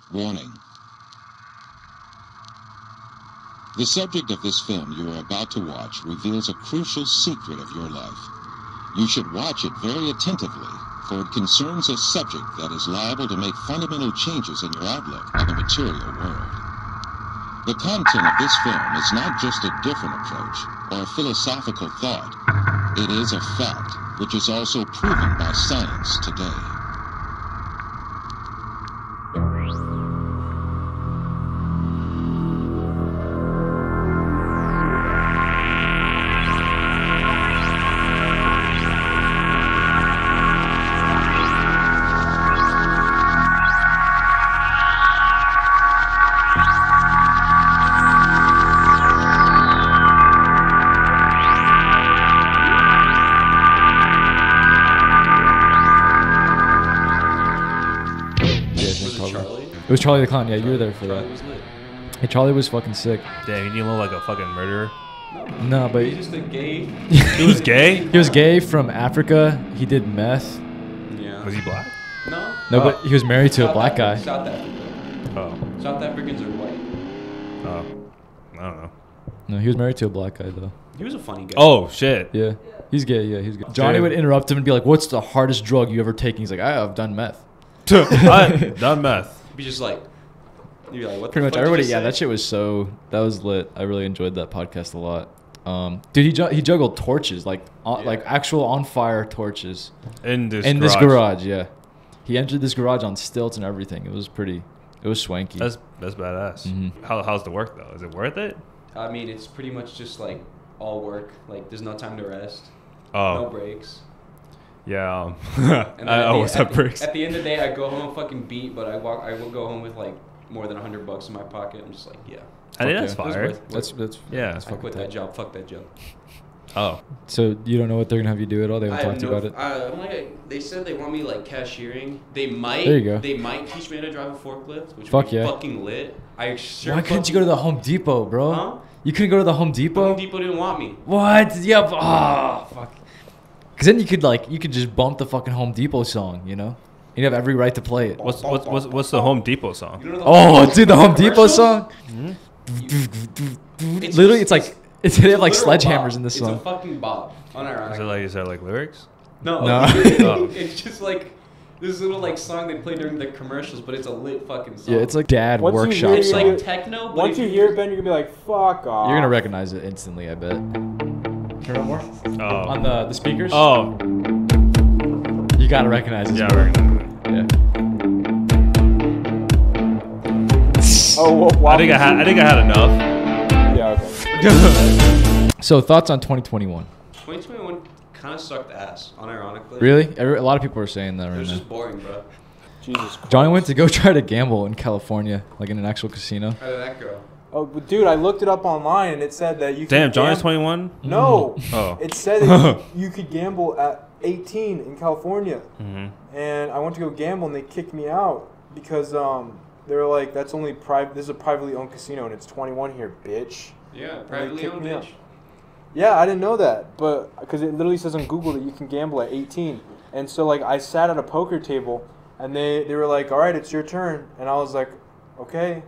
Warning. The subject of this film you are about to watch reveals a crucial secret of your life. You should watch it very attentively, for it concerns a subject that is liable to make fundamental changes in your outlook on the material world. The content of this film is not just a different approach or a philosophical thought. It is a fact, which is also proven by science today. It was Charlie the Clown. Yeah, you were there for that. Was lit. Hey, Charlie was fucking sick. Damn, you didn't look like a fucking murderer. No, but He's just a gay. He was gay? he was gay from Africa. He did meth. Yeah. Was he black? No. No, but he was married to a South black guy. South Africa. Oh. South Africans are white. Oh. I don't know. No, he was married to a black guy though. He was a funny guy. Oh, shit. Yeah, he's gay. Yeah, he's gay. Johnny would interrupt him and be like, "What's the hardest drug you ever taken?" He's like, "I've done meth." I done meth. Be just like, you'd be like, what? Pretty the much fuck everybody. did you Yeah, say? that shit was that was lit. I really enjoyed that podcast a lot. Dude, he juggled torches like actual on fire torches In this garage. Yeah, he entered this garage on stilts and everything. It was swanky. That's badass. Mm-hmm. How's the work though? Is it worth it? I mean, it's pretty much just like all work. Like, there's no time to rest. Oh. No breaks. Yeah. And I always have breaks. At the end of the day, I go home fucking beat, but I will go home with like more than $100 in my pocket. I'm just like, yeah. I think that's Fuck yeah. fire. That's Yeah. that's I fucking quit tight. that job. Fuck that job. Oh. So you don't know what they're gonna have you do at all? They haven't talked to you about it. I'm like, they said they want me like cashiering. They might. There you go. They might teach me how to drive a forklift, which Fuck would be yeah. fucking lit. I sure. Why couldn't you go to the Home Depot, bro? Huh? You couldn't go to the Home Depot? Home Depot didn't want me. What? Yeah. Oh, fuck. Because then you could just bump the fucking Home Depot song, you know? You'd have every right to play it. What's the Home Depot song? You know the Oh, dude, the Home Depot commercials? song? Literally, it's like they have like literal sledgehammers bop. in this It's a song. fucking bop. Unironically. Is that like lyrics? No. No. Oh. It's just like this little like song they play during the commercials, but it's a lit fucking song. Yeah, it's like dad Once you workshop hear It's it, song. like techno. But Once if you hear it, Ben, you're gonna be like, "Fuck off." You're gonna recognize it instantly, I bet. Hear it more? Oh. On the speakers? Oh. You gotta recognize it. Yeah, I recognize it. Yeah. Oh, well, I think I had enough. Yeah. Okay. So thoughts on 2021? 2021 kind of sucked ass. Unironically. Really? A lot of people are saying that It right was now. just boring, bro. Jesus Christ. Johnny went to go try to gamble in California, like in an actual casino. How did that go? Oh, but dude, I looked it up online and it said that you. Damn, could Johnny's gamble- 21. No. Oh. It said that you could gamble at 18 in California, Mm-hmm. and I went to go gamble and they kicked me out because they were like, "That's only private. This is a privately owned casino and it's 21 here, bitch." Yeah, privately kicked owned me out. bitch. Yeah, I didn't know that, but because it literally says on Google that you can gamble at 18, and so like I sat at a poker table, and they were like, "All right, it's your turn," and I was like, "Okay,"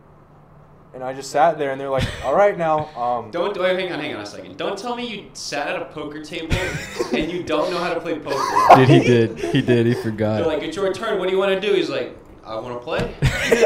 and I just sat there, and they're like, "All right, now." Don't hang on a second. Don't tell me you sat at a poker table and you don't know how to play poker. Dude, he did. He forgot. They're like, it's your turn. What do you want to do? He's like, I want to play. Dude,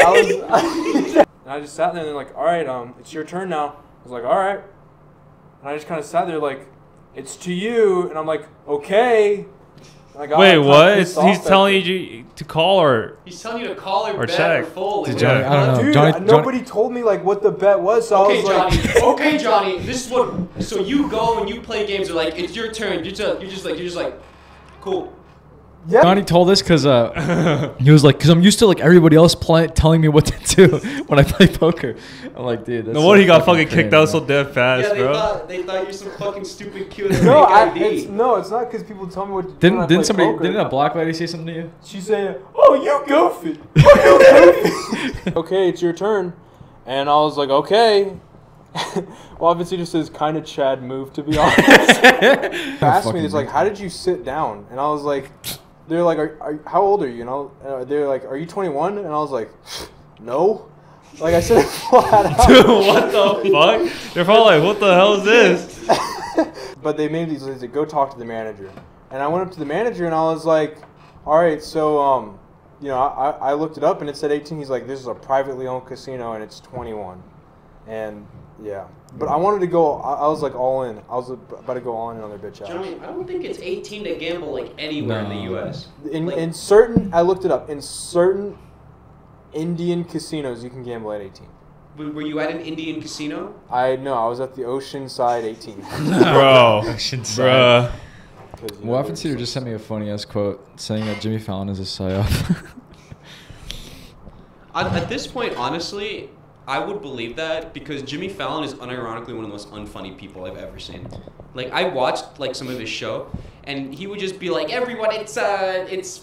and I just sat there, and they're like, "All right, it's your turn now." I was like, "All right," and I just kind of sat there like, "It's to you," and I'm like, "Okay." And I got, Wait, like, kinda what? pissed off He's at telling it. you to call or He's telling you to call or bet check. or fold. Did Like, Johnny- I don't know. Dude, Johnny- nobody told me like what the bet was, so Okay, I was like, Johnny. Okay, Johnny. This is what. So you go and you play games. They're like, it's your turn. You're just like, cool. "Yeah." Johnny told us because he was like, because I'm used to like everybody else telling me what to do when I play poker. I'm like, dude, that's no so wonder he got fucking cringe, kicked out man. so dead fast, Yeah, bro. they thought you're some fucking stupid kid with a No, fake ID. it's not because people tell me what to do. when I Didn't play somebody poker. didn't a black lady say something to you? She said, "Oh, you goofy. Oh, you goofy." Okay, it's your turn, and I was like, "Okay." Well, obviously, just says kind of Chad move, to be honest. They asked me, it's like, "How did you sit down?" And I was like, "They're like, how old are you?" And they're like, "Are you 21?" And I was like, No. Like I said it flat out. Dude, what the fuck? They're probably like, what the hell is this? But they made these lists to go talk to the manager. And I went up to the manager and I was like, all right, so, you know, I looked it up and it said 18. He's like, this is a privately owned casino and it's 21. And, yeah. But I wanted to go, I was like all in. I was about to go all in on their bitch ass. Johnny, I don't think it's 18 to gamble like anywhere in the U.S. In certain, I looked it up, in certain Indian casinos you can gamble at 18. Were you at an Indian casino? I was at the Oceanside 18. Bro. Bruh. Well, Waffen Cedar just sent me a funny ass quote saying that Jimmy Fallon is a psyop. At this point, honestly, I would believe that because Jimmy Fallon is unironically one of the most unfunny people I've ever seen. Like, I watched like some of his show, and he would just be like, "Everyone, it's this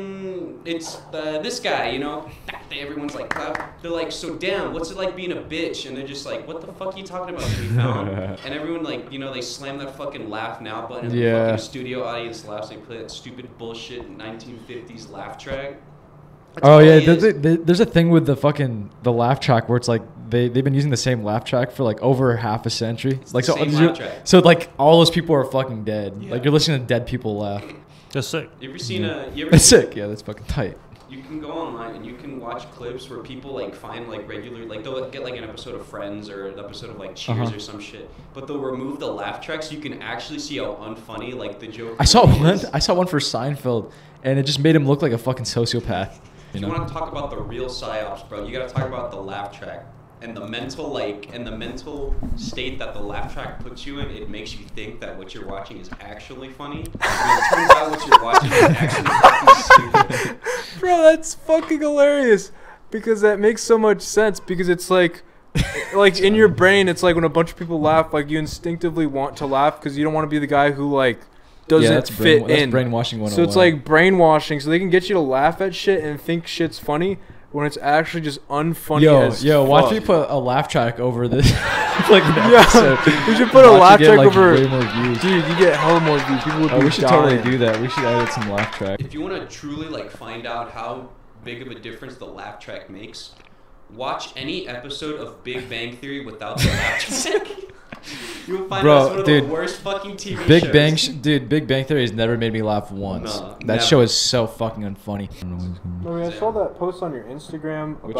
guy," you know. Everyone's like, they're like, "So damn, what's it like being a bitch?" And they're just like, "What the fuck are you talking about, Jimmy Fallon?" And everyone like, you know, they slam that fucking laugh now button, and the fucking studio audience laughs. They play that stupid bullshit 1950s laugh track. That's Oh all yeah, he is. there's a thing with the laugh track where it's like they've been using the same laugh track for like over half a century. Like the same laugh track. So like all those people are fucking dead. Yeah. Like you're listening to dead people laugh. Just sick. You ever seen It's sick. Yeah, that's fucking tight. You can go online and you can watch clips where people like find like regular, like they'll get like an episode of Friends or an episode of like Cheers or some shit, but they'll remove the laugh track so you can actually see how unfunny like the joke. I saw is. one for Seinfeld, and it just made him look like a fucking sociopath. If you want to talk about the real psyops, bro, you gotta talk about the laugh track and the mental state that the laugh track puts you in. It makes you think that what you're watching is actually funny. And it turns out what you're watching is actually fucking stupid. Bro, that's fucking hilarious because that makes so much sense because it's like in your brain, it's like when a bunch of people laugh, like you instinctively want to laugh because you don't want to be the guy who like doesn't fit in. That's brainwashing 101. So it's like brainwashing, so they can get you to laugh at shit and think shit's funny when it's actually just unfunny as watch fuck. me put a laugh track over this like an episode. We should put a laugh track over. Way more views. Dude, you get hella more views. People would be We should dying. totally do that. We should edit some laugh track. If you want to truly like find out how big of a difference the laugh track makes, watch any episode of Big Bang Theory without the laugh track. You will find out it's one of the worst fucking TV shows. Big Bang Theory has never made me laugh once. No, that never. show is so fucking unfunny. I saw that post on your Instagram Which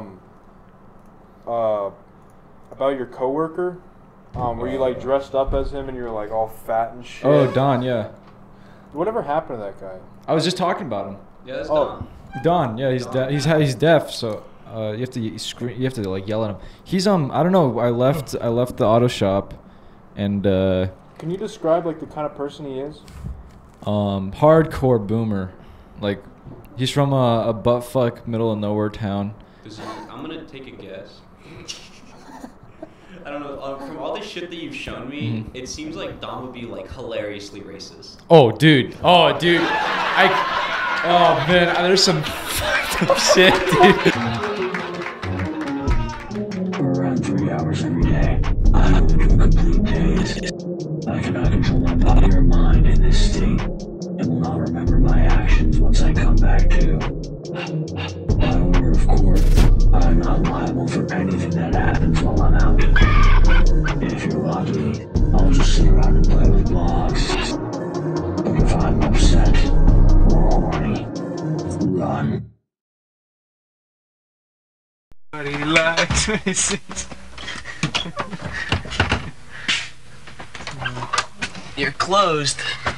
about your coworker, where you like dressed up as him and you're like all fat and shit. Oh, Don, yeah. Whatever happened to that guy? I was just talking about him. Yeah, that's Oh. Don. Don, yeah, he's deaf, so you have to scream, you have to like yell at him. He's I don't know. I left the auto shop, and Can you describe like the kind of person he is? hardcore boomer, like he's from a buttfuck middle of nowhere town. I'm gonna take a guess. I don't know. From all the shit that you've shown me, it seems like Don would be like hilariously racist. Oh, dude. Oh man, there's some fucked up shit, dude. Around 3 hours every day, I go into a complete daze. I cannot control my body or mind in this state, and will not remember my actions once I come back to. By order of court, I am not liable for anything that happens while I'm out. If you're lucky, I'll just sit around and play with blocks. But if I'm upset or horny, run. You're closed.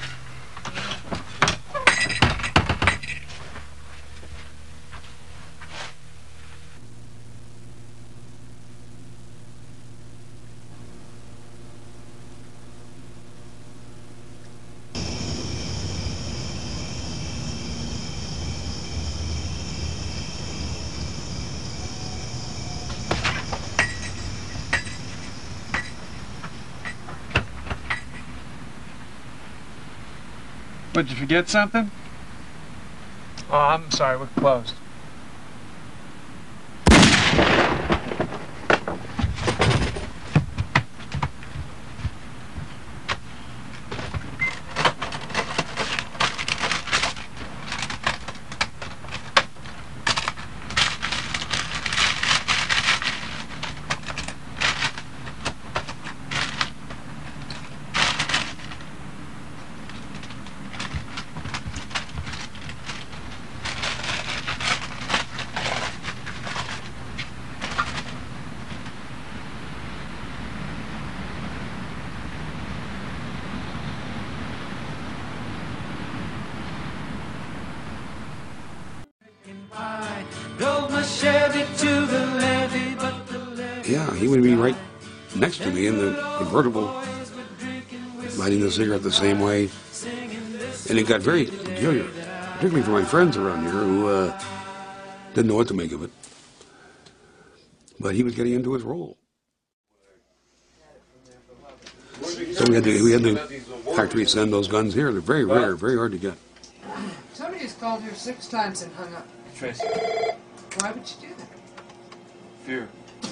What, did you forget something? Oh, I'm sorry, we're closed. Yeah, he would be right next to me in the convertible, lighting the cigarette the same way. And it got very peculiar, particularly for my friends around here who didn't know what to make of it. But he was getting into his role. So we had the factory send those guns here. They're very rare, very hard to get. Somebody's called here 6 times and hung up. Tracy. Why would you do that? Fear.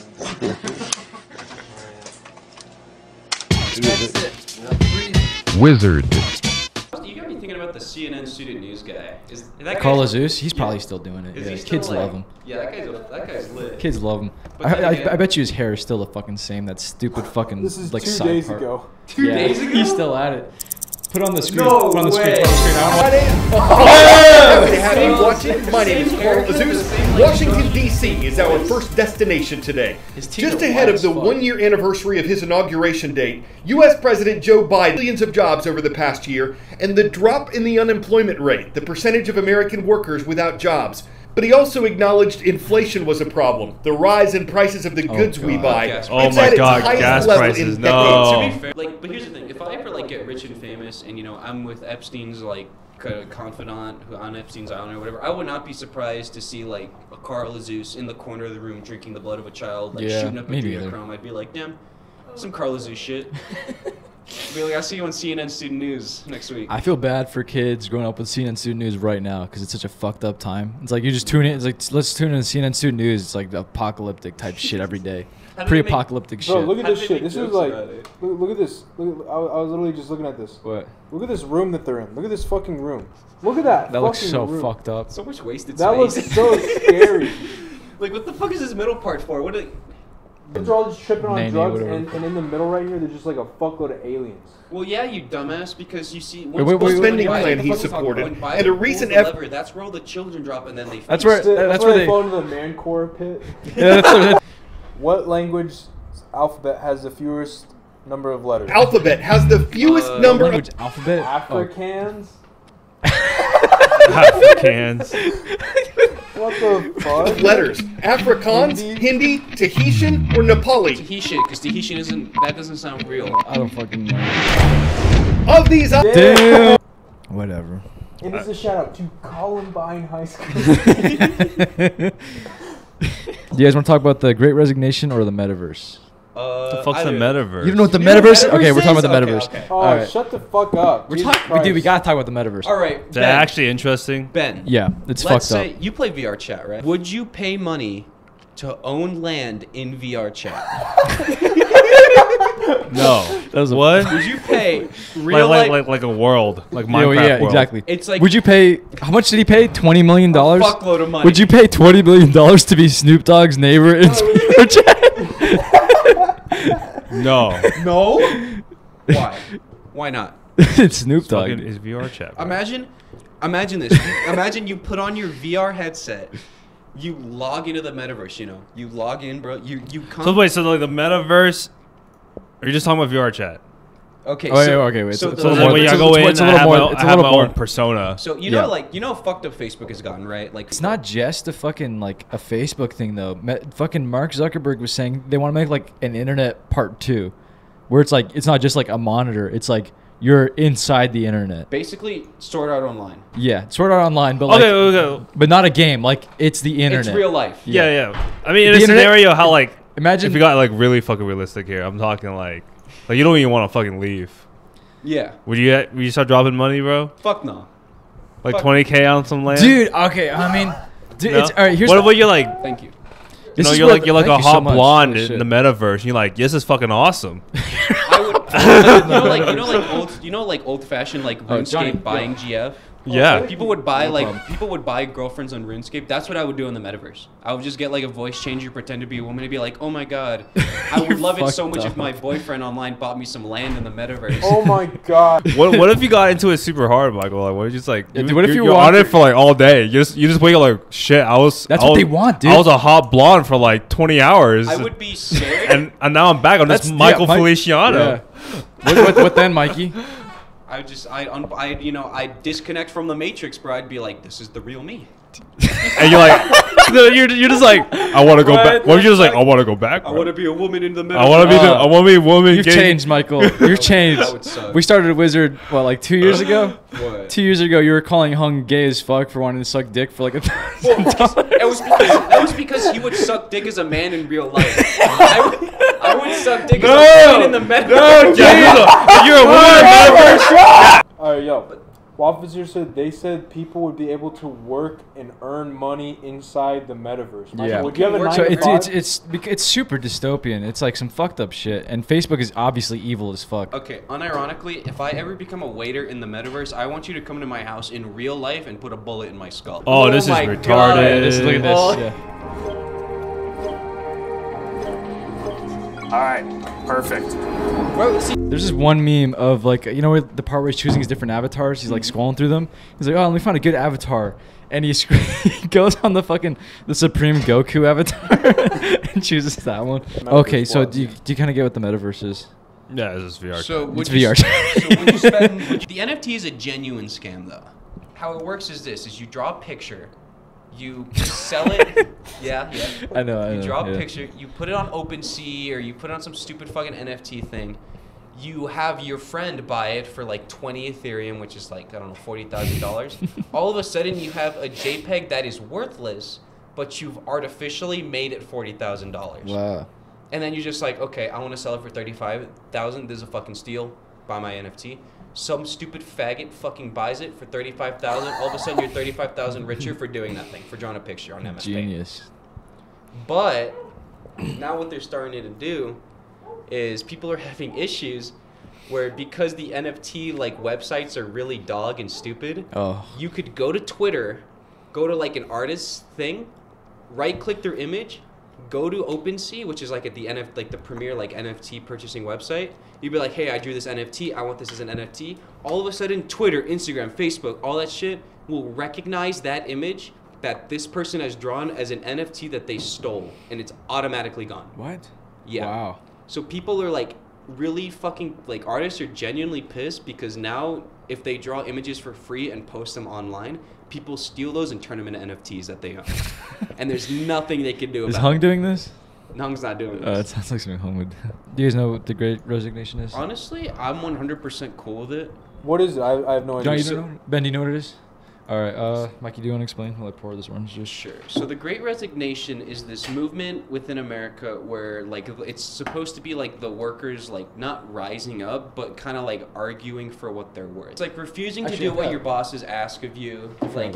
Wizard. You got me thinking about the CNN student news guy. Is that Carl guy- Azuz, he's probably still doing it. Is Yeah, he still, kids like- love him. Yeah, that guy's lit. Kids love him. But then again- I bet you his hair is still the fucking same. That stupid fucking This is like 2 side days part. ago. Two days ago? He's still at it. Put on the screen. No put on the screen. way. Put on the screen. I don't want- Happy to have you watching. My name is Carl Azuz. Washington, D.C. is our first destination today. Just ahead of the 1-year anniversary of his inauguration date, U.S. President Joe Biden, millions of jobs over the past year, and the drop in the unemployment rate, the percentage of American workers without jobs. But he also acknowledged inflation was a problem, the rise in prices of the goods we buy. Oh It's my at its God, highest gas level prices, in no. decades. To be fair, like, but here's the thing: if I ever like get rich and famous, and I'm with Epstein's like confidant who on Epstein's island or whatever, I would not be surprised to see like a Carl Azuz in the corner of the room drinking the blood of a child, like Yeah, shooting up a me neither. adrenochrome. I'd be like, damn, some Carl Azuz shit. Be like, I'll see you on CNN Student News next week. I feel bad for kids growing up with CNN Student News right now because it's such a fucked up time. It's like you just tune in. It's like let's tune in to CNN Student News. It's like the apocalyptic type shit every day. How do they make- Pre-apocalyptic shit. Bro, look at How this do they shit. make This is jokes like, about it? look at this. Look, I was literally just looking at this. What? Look at this room that they're in. Look at this fucking room. Look at that. That looks fucking so room. fucked up. So much wasted That space. looks so scary. Like, what the fuck is this middle part for? What? Kids are all just tripping on Nene, drugs, whatever. and in the middle right here, there's just like a fuckload of aliens. Well, yeah, you dumbass, because you see. Wait, wait, wait, spending wait, plan wait, he wait, supported. When Biden And a pulls recent the lever, that's where all the children drop, and then they. That's feast. where- That's where where they- they fall into the man core pit. Yeah, that's What language alphabet has the fewest number of letters? Alphabet has the fewest number language alphabet. Afrikaans? Afrikaans. What the fuck? of letters. Afrikaans, Hindi, Tahitian, or Nepali. Tahitian, because Tahitian isn't. That doesn't sound real. I don't fucking know. Of these, Damn. Whatever. And this is a shout out to Columbine High School. Do you guys want to talk about the Great Resignation or the Metaverse? The fuck's the either. metaverse? You don't know what the You know what metaverse? metaverse Okay, we're talking about the is? metaverse. Okay, okay. Oh, All right. shut the fuck up. We're Jesus talking, dude. We Christ. gotta talk about the metaverse. All right, Is that actually interesting? Ben. Yeah, it's Let's fucked say up. you play VR chat, right? Would you pay money to own land in VR chat? No. That was a- What? Would you pay real like a world, like Minecraft yeah, world. exactly. It's like- would you pay? How much did he pay? $20 million. fuckload of money. Would you pay $20 million to be Snoop Dogg's neighbor in VR chat? No. No. Why? Why not? It's Snoop Dogg. Fucking is VR chat. bro. Imagine this. Imagine you put on your VR headset. You log into the metaverse. You log in, bro. You come. So wait, so like the metaverse? Are you just talking about VR chat? Okay. Oh, yeah, okay, wait, So, it's the- a So little then more- when it's I a- go in, it's a I little have more- my, it's I a have little my more. own persona. So Yeah. how fucked up Facebook has gotten, right? Like It's not just a fucking like a Facebook thing though. Fucking Mark Zuckerberg was saying they want to make like an internet part 2, where it's like it's not just like a monitor. It's like you're inside the internet. basically Sword Art Online. Yeah, sort of online, but like, Okay. but not a game. Like it's the internet. It's real life. Yeah. I mean, in The a internet- scenario, how like Imagine if you got like really fucking realistic here, I'm talking like you don't even want to fucking leave. Yeah. Would you start dropping money, bro? Fuck no. Like Fuck. 20K on some land, dude. Okay, I mean, dude, No? it's all right. Here's what the- about you like? Thank you. this is you're where like the- you're like thank a you so hot much. blonde Holy in shit. the metaverse. And you're like, this is fucking awesome. Like old old fashioned like Oh, RuneScape Johnny, buying GF. Yeah. People would buy No problem. people would buy girlfriends on RuneScape. That's what I would do in the metaverse. I would just get like a voice changer, pretend to be a woman, and be like, "Oh my god, I would love it so fucked much if up. my boyfriend online bought me some land in the metaverse." Oh my god. What if you got into it super hard, Michael? Like, what if you just like? Yeah, dude, what if you you're walk on it through- for like all day? You just wake up like shit. That's what they want, dude. I was a hot blonde for like 20 hours. I would be scared. and now I'm back. I'm just Michael Feliciano. Yeah. What then, Mikey? I disconnect from the Matrix, bro. I'd be like, "This is the real me." And you're like, you're just like, I want to go back. What if you're just like, I want to go back? I want to be a woman in the metaverse. I want to be a woman. You've changed, Michael. You've changed. That would suck. We started a Wizard, what, like 2 years ago? What? 2 years ago, you were calling Hung gay as fuck for wanting to suck dick for like That was because he would suck dick as a man in real life. I would suck dick as a man in the metaverse. No, you're a woman in the metaverse. All right, yo. Officer said they said people would be able to work and earn money inside the metaverse. Yeah. Would you have a 9 so to 5? it's super dystopian. It's like some fucked up shit, and Facebook is obviously evil as fuck. Okay, unironically, if I ever become a waiter in the metaverse, I want you to come to my house in real life and put a bullet in my skull. Oh, this is my retarded. God. Look at this. Oh. Yeah. All right, perfect. There's this one meme of like, you know, where the part where he's choosing his different avatars. He's like scrolling through them. He's like, oh, let me find a good avatar, and he goes on the Supreme Goku avatar and chooses that one. Okay, so do you kind of get what the metaverse is? Yeah, this is VR. So it's VR. So would you spend? The NFT is a genuine scam, though. How it works is this: you draw a picture, you sell it. Yeah. I know. You draw a picture, you put it on OpenSea or you put it on some stupid fucking NFT thing. You have your friend buy it for like 20 Ethereum, which is like, I don't know, $40,000. All of a sudden, you have a JPEG that is worthless, but you've artificially made it $40,000. Wow. And then you're just like, okay, I want to sell it for $35,000. This is a fucking steal. Buy my NFT. Some stupid faggot fucking buys it for $35,000. All of a sudden, you're $35,000 richer for doing that thing, for drawing a picture on MS Paint. Genius. But now what they're starting to do is people are having issues where because the NFT like websites are really dog and stupid, you could go to Twitter, go to like an artist's thing, right-click their image, go to OpenSea, which is like at the the premier like NFT purchasing website. You'd be like, hey, I drew this NFT. I want this as an NFT. All of a sudden, Twitter, Instagram, Facebook, all that shit will recognize that image that this person has drawn as an NFT that they stole, and it's automatically gone. What? Yeah. Wow. So people are like really fucking, like artists are genuinely pissed because now if they draw images for free and post them online, people steal those and turn them into NFTs that they own. And there's nothing they can do about it. Is Hung doing this? Hung's not doing this. It sounds like something Hung would. Do you guys know what the Great Resignation is? Honestly, I'm 100% cool with it. What is it? I have no idea. You don't know? Ben, do you know what it is? All right, Mikey, do you want to explain while I pour this orange juice? Sure. So the Great Resignation is this movement within America where, like, it's supposed to be like the workers, like, not rising up, but kind of like arguing for what they're worth. It's like refusing to do what your bosses ask of you. Like,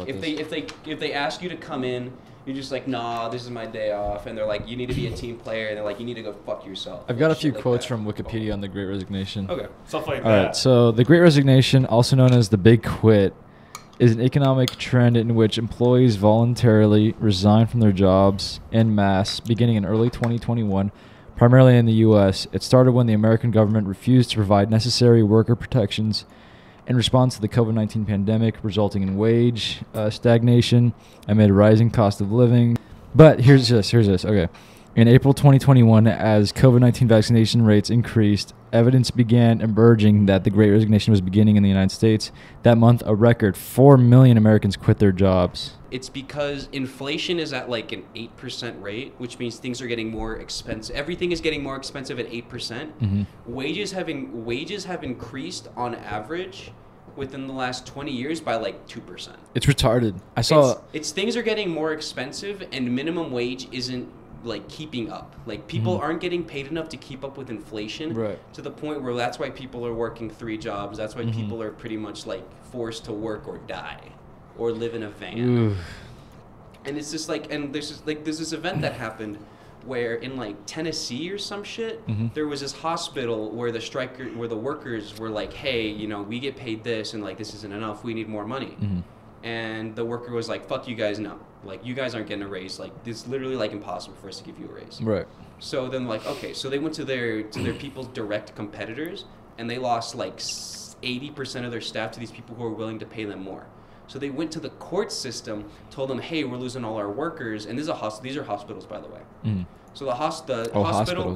if they ask you to come in, you're just like, nah, this is my day off, and they're like, you need to be a team player, and they're like, you need to go fuck yourself. I've got a few quotes from Wikipedia on the Great Resignation. Okay. Stuff like All that. right, so the Great Resignation, also known as the Big Quit, is an economic trend in which employees voluntarily resign from their jobs en masse beginning in early 2021, primarily in the U.S. It started when the American government refused to provide necessary worker protections in response to the COVID-19 pandemic, resulting in wage stagnation amid rising cost of living. But here's this. Okay. In April 2021, as COVID-19 vaccination rates increased, evidence began emerging that the Great Resignation was beginning in the United States. That month, a record 4 million Americans quit their jobs. It's because inflation is at like an 8% rate, which means things are getting more expensive. Everything is getting more expensive at 8%. Mm-hmm. Wages have increased on average within the last 20 years by like 2%. It's retarded. I saw it's things are getting more expensive and minimum wage isn't like keeping up. Like people aren't getting paid enough to keep up with inflation, right, to the point where that's why people are working 3 jobs. That's why people are pretty much like forced to work or die or live in a van. Ooh. And it's just like, and there's this event that happened where in like Tennessee or some shit, there was this hospital where the workers were like, hey, you know, we get paid this and like this isn't enough, we need more money. And the worker was like, fuck you guys, no. Like, you guys aren't getting a raise. Like, it's literally, like, impossible for us to give you a raise. Right. So then, like, okay, so they went to their people's direct competitors, and they lost, like, 80% of their staff to these people who were willing to pay them more. So they went to the court system, told them, hey, we're losing all our workers. And these are hospitals, by the way. So the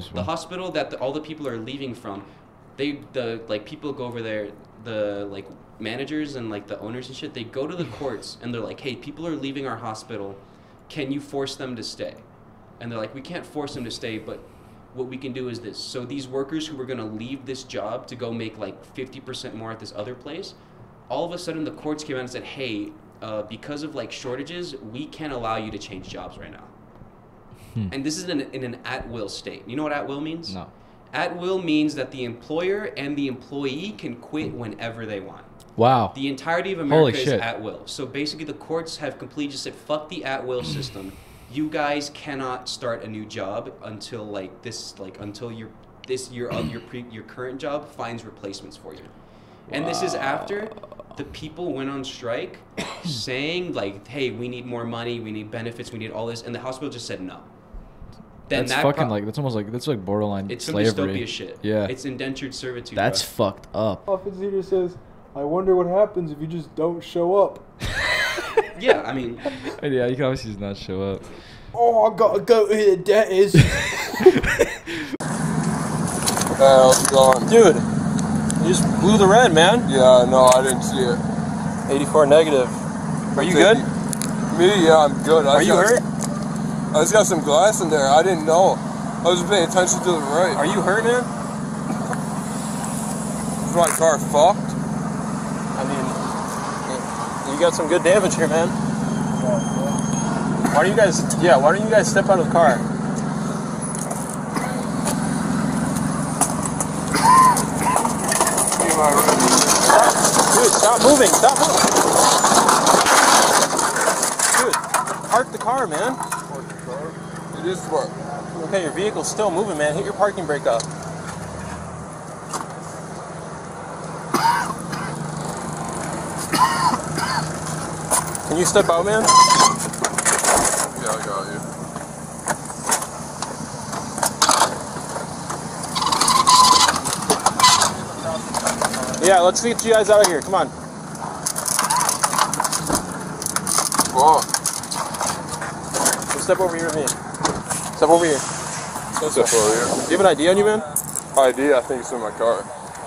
hospital that all the people are leaving from, people go over there, managers and like the owners and shit, they go to the courts and they're like, hey, people are leaving our hospital. Can you force them to stay? And they're like, we can't force them to stay, but what we can do is this. So these workers who were going to leave this job to go make like 50% more at this other place, all of a sudden the courts came out and said, hey, because of like shortages, we can't allow you to change jobs right now. And this is in an at-will state. You know what at-will means? No. At-will means that the employer and the employee can quit whenever they want. Wow. The entirety of Holy America is shit. at-will. So basically the courts have completely just said, fuck the at-will system. You guys cannot start a new job until like this, like until your current job finds replacements for you. And this is after the people went on strike saying like, hey, we need more money, we need benefits, we need all this, and the hospital just said no. Then That's fucking like, that's almost like, that's like borderline it's some slavery. dystopia shit. Yeah. It's indentured servitude. That's bro. fucked up. Office leader says, I wonder what happens if you just don't show up. Yeah, I mean. Yeah, you can obviously just not show up. Oh, I gotta go to the dentist. How's it going? Dude, you just blew the red, man. Yeah, no, I didn't see it. 84 negative. Are you good? Me? Yeah, I'm good. Are you hurt? I just got some glass in there. I didn't know. I was paying attention to the right. Are you hurt, man? Is my car fucked? I mean, you got some good damage here, man. Why don't you guys step out of the car? Dude, stop moving. Stop moving. Dude, park the car, man. Park the car? It is parked. Okay, your vehicle's still moving, man. Hit your parking brake up. Can you step out, man? Yeah, I got you. Yeah, let's get you guys out of here. Come on. Whoa. Step over here with me. Step over here. Step over here. Do you have an ID on you, man? ID? I think it's in my car.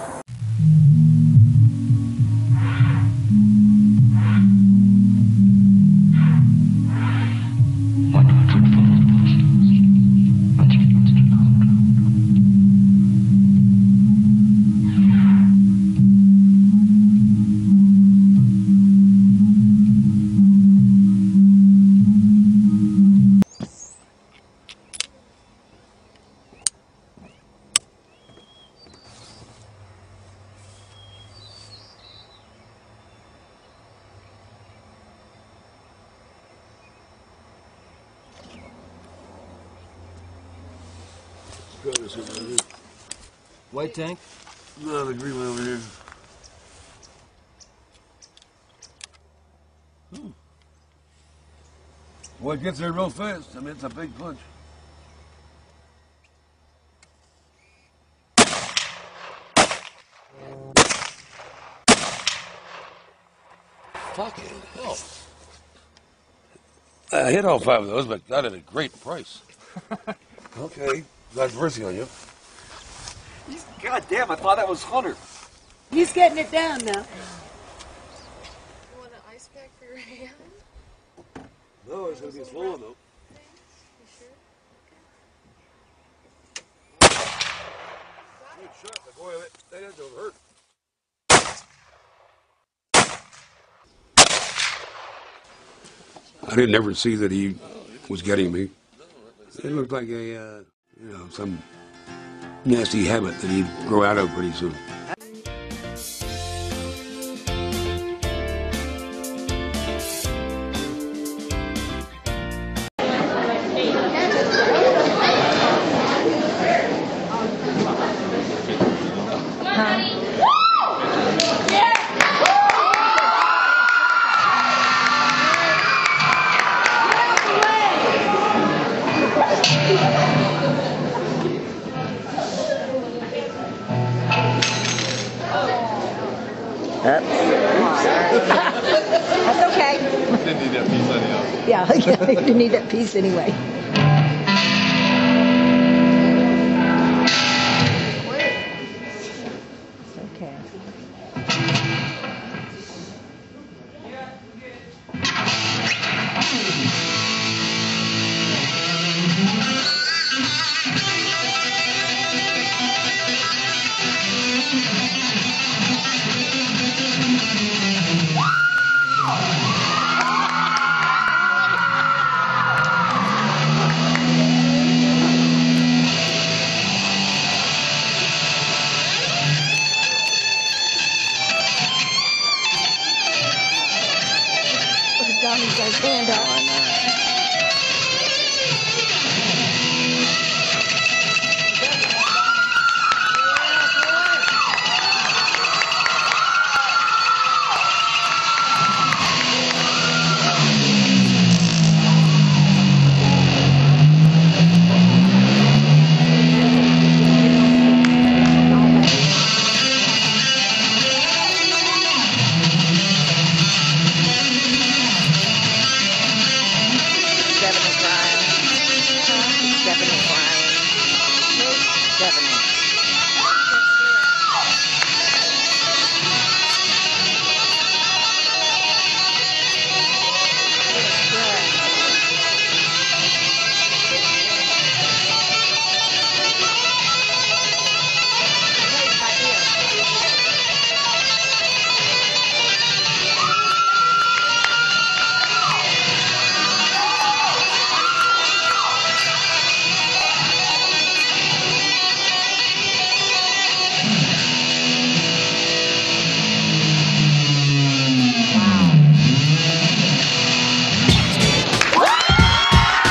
White tank? No, the green one over here. Well, it gets there real fast. I mean, it's a big punch. Fucking hell. I hit all 5 of those, but not at a great price. Okay, that's mercy on you. God damn, I thought that was Hunter. He's getting it down now. You want an ice pack for your hand? No, it's going to be a slow one, though. You sure? Good shot. Boy, that don't hurt. I didn't ever see that he was getting me. It looked like a, some nasty habit that he'd grow out of pretty soon. That's okay. Didn't need that piece anyhow. Yeah, you didn't need that piece anyway. It's okay.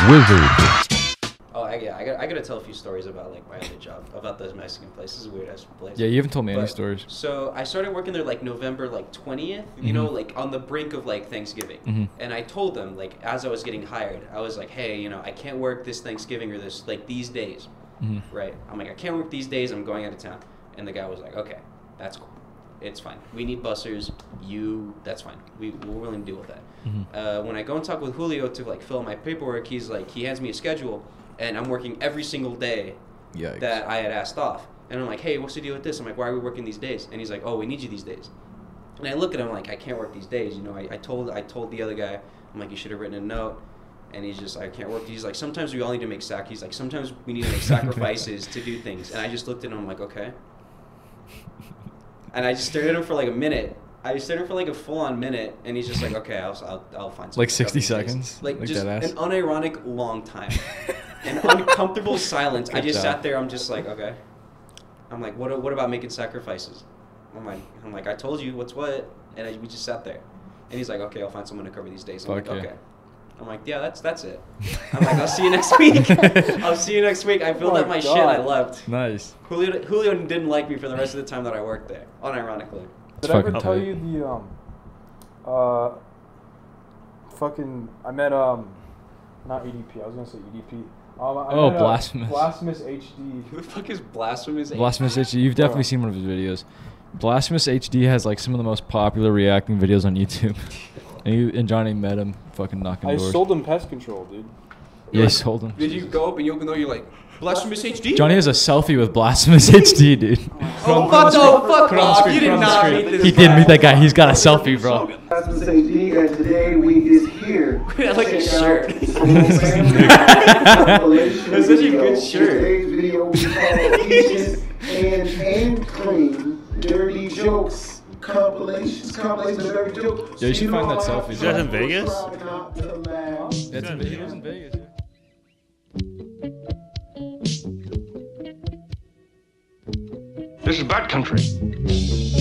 Wizard. Oh, I gotta tell a few stories about like my other job, about those Mexican places. This is a weird ass place. Yeah, you haven't told me any stories. So I started working there like November like 20th, you know, like on the brink of like Thanksgiving. And I told them, like, as I was getting hired, I was like, hey, you know, I can't work this Thanksgiving or this, like, these days, right? I'm like, I can't work these days, I'm going out of town. And the guy was like, okay, that's cool. It's fine. We need bussers. That's fine. We're willing to deal with that. When I go and talk with Julio to like fill out my paperwork, he's like, he hands me a schedule, and I'm working every single day that I had asked off. And I'm like, hey, what's the deal with this? I'm like, why are we working these days? And he's like, oh, we need you these days. And I look at him like, I can't work these days. You know, I told the other guy, I'm like, you should have written a note. And he's just, I can't work. He's like, sometimes we all need to make He's like, sometimes we need to make sacrifices to do things. And I just looked at him, I'm like, okay. And I just stared at him for like a minute. I stared at him for like a full-on minute, and he's just like, okay, I'll find something. Like 60 seconds? Like just an unironic long time. An uncomfortable silence. I just sat there, I'm just like, okay. I'm like, what about making sacrifices? I'm like, I told you what's what, and we just sat there. And he's like, okay, I'll find someone to cover these days. I'm like, okay. I'm like, yeah, that's it. I'm like, I'll see you next week. I'll see you next week. I filled out my shit, I left. Nice. Julio didn't like me for the rest of the time that I worked there, unironically. Did I ever tell you I met, not EDP, I was going to say EDP. Blasphemous. Blasphemous HD. Who the fuck is Blasphemous HD? Blasphemous HD. You've definitely seen one of his videos. Blasphemous HD has like some of the most popular reacting videos on YouTube. And Johnny met him, fucking knocking doors. I sold him pest control, dude. Yeah, he sold him. Did you go up and you open the door, you're like, Blasphemous HD? Johnny has a selfie with Blasphemous HD, dude. Oh, fuck off. You did not meet this He did meet that guy. He's got a selfie, bro. Blasphemous HD, and today we is here. I like his shirt. That's such a good shirt. Today's video we call Peaches and Cream Dirty Jokes. Compilations of every joke. Yeah, you should find that selfie. Is that in Vegas? That's in Vegas. He lives in Vegas. This is bad country.